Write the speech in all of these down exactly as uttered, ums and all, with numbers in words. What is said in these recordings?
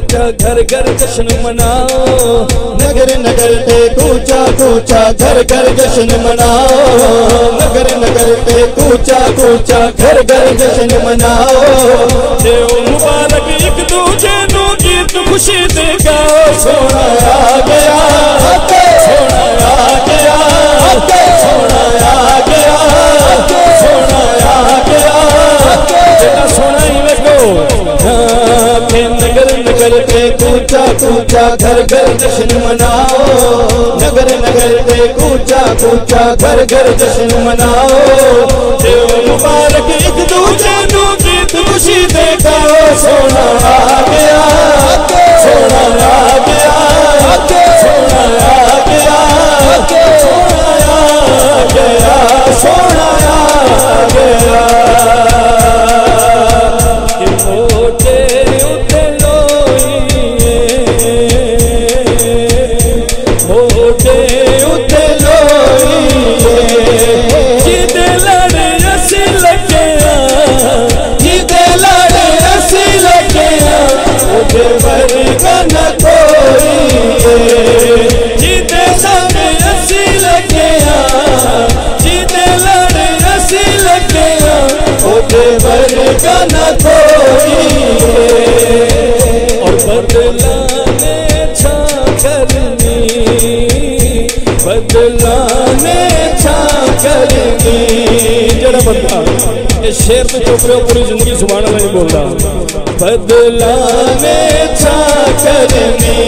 कूचा घर घर जश्न मनाओ, नगर नगर पे कूचा कूचा घर घर जश्न मनाओ, नगर नगर पे कूचा कूचा घर घर जश्न मनाओ। देओ मुबारक एक दूजे नू गीत खुशी दे गाओ। सोना आ गया, सोना आ गया, सोना आ गया, सोना आ गया। बेटा सोना ही लगो। नगर नगर पे कूचा कूचा घर घर जश्न मनाओ, नगर नगर पे कूचा कूचा घर घर जश्न मनाओ। देव मुबारक एक दूजे नू गीत खुशी दे गाओ। सोना आ गया, सोना आ गया, सोना आ गया, सोना आ गया, सोना आ गया। और बदलाने छा करनी, बदलाने छा करनी। जड़ा बंदा ये शेर तो चुप रहे पूरी जिंदगी सुभान अल्लाह नहीं बोलता। बदलाने छा करनी,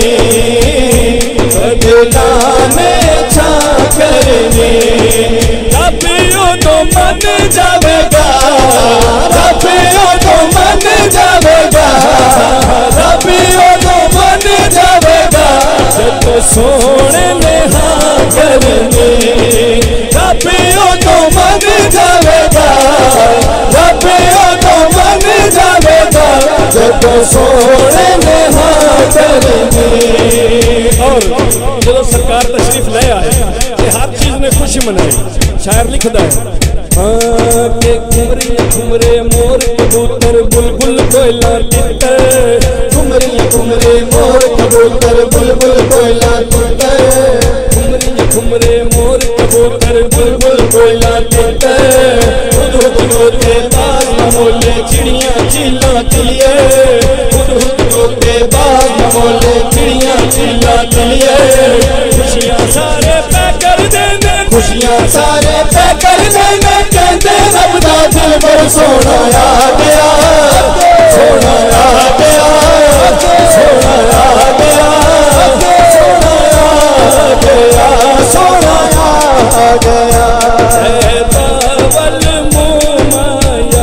बदलाने छा करनी। रबियो तो मन जावेगा, रबियो तो मन जावेगा, रबियो तो मन जावेगा। जब सोने में हाँ करनी, रबियो तो मन जावेगा, रबियो तो मन जावेगा। जब सोने में हाँ करनी। और जो सरकार तशरीफ ले आए हर चीज में खुशी मनाई। शायर लिखता है के घुमरे घुमरे मोर कबूतर बुलबुल कोयला तितर, घुमरे घुमरे मोर कबूतर बुलबुल कोयला तितर, घुमरे घुमरे मोर कबूतर बुलबुल कोयला तितर। खुद खुद होते बाज मोले चिड़िया चिल्ला तिलिए, खुद खुद होते बाज मोले चिड़िया चिल्ला तिलिए। खुशियाँ सारे पे कर देने, खुशियाँ सारे पे कर देने। कहते रब दा दिल पर सोना आ गया, सोना आ गया, सोना आ गया, सोना आ गया, सोना आ गया। बावल मोमाया,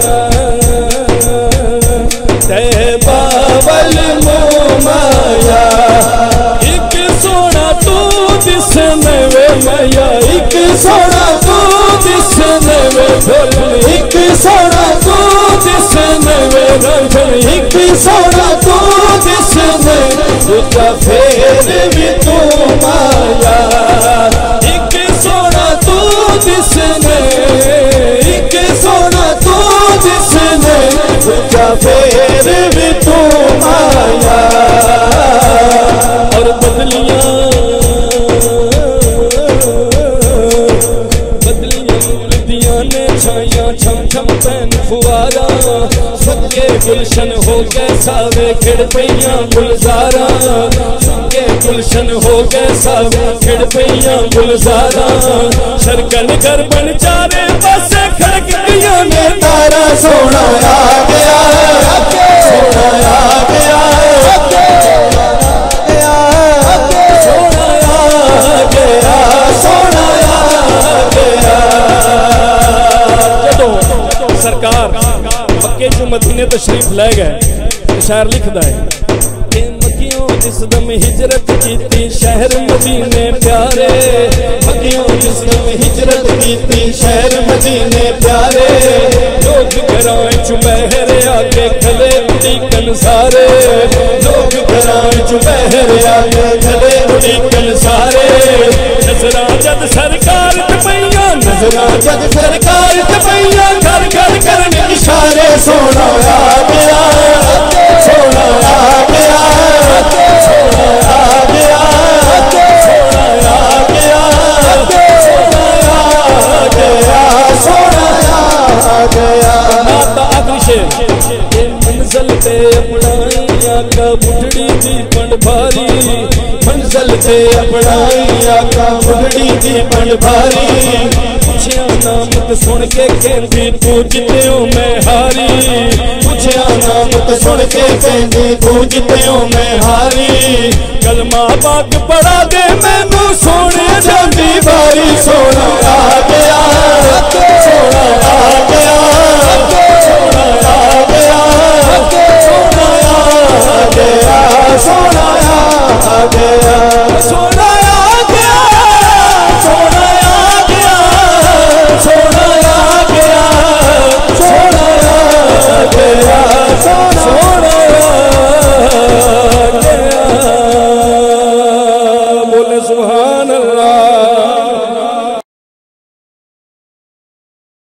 बावल मोमाया। एक सोना तू जिसने वे माया, एक सोना तू जिसने वे ढोल, एक सोना तू जिसने वे रंजन, एक सोना तू जिसने दूजा फेर भी तू माया। एक सोना तू जिसने, एक सोना तू जिसने दूजा फेर भी तू माया। और बदलियां छम छम पैन फुआरा, सबके गुलशन हो गए सावे खिड़ पईयां गुलजारा, सबके गुलशन हो गए सावे खिड़ पईयां गुलजारा। शरकन कर बन चारे पासे खड़क गया ने तारा। सोना आ गया, सोना आ गया, सोना आ गया, सोना आ गया। सरकार मक्के चो मदीने तशरीफ ले गए। शायर लिखता है कि मक्कियों जिस दम हिजरत की शहर मदीने प्यारे, मक्कियों जिस दम हिजरत की शहर मदीने प्यारे। लोग घरां च बहर आके खले उड़ीकन सारे, लोग घरां च बहर आके खले उड़ीकन सारे। नजरा जद सरकार ते पईयां, नजरा जद सरकार ते पईयां, घर घर करने इशारे। सोना आ गया, सोना आ गया, चलते अपनाई आका मुगड़ी दी बन भारी पुछया नामत सुन के कहंदी तू जित्यो मैं हारी पुछया नामत सुन के कहंदी तू जित्यो मैं हारी कलमा पाक पढ़ा दे मैनू सोने जाती बारी सोना आ गया सोना आ गया सोना आ गया सोना आ गया सोना आ गया सोना आ गया सोना आ गया सोना आ गया सोना आ गया सोना बोले सुभान अल्लाह।